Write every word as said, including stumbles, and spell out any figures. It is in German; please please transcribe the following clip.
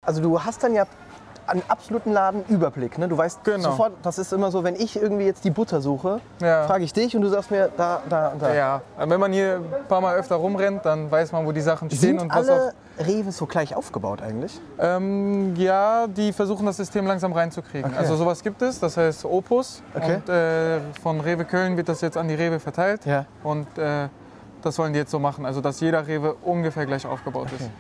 also du hast dann ja einen absoluten Ladenüberblick. Ne? Du weißt Genau. sofort, das ist immer so, wenn ich irgendwie jetzt die Butter suche, Ja. frage ich dich und du sagst mir da, da und da. Ja, wenn man hier ein paar Mal öfter rumrennt, dann weiß man, wo die Sachen stehen. Sind und was auch, alle Rewes so gleich aufgebaut eigentlich? ähm, ja, die versuchen das System langsam reinzukriegen. Okay. Also sowas gibt es, das heißt Opus. Okay. Und äh, von Rewe Köln wird das jetzt an die Rewe verteilt. Ja. Und äh, das wollen die jetzt so machen, also dass jeder Rewe ungefähr gleich aufgebaut Okay. ist.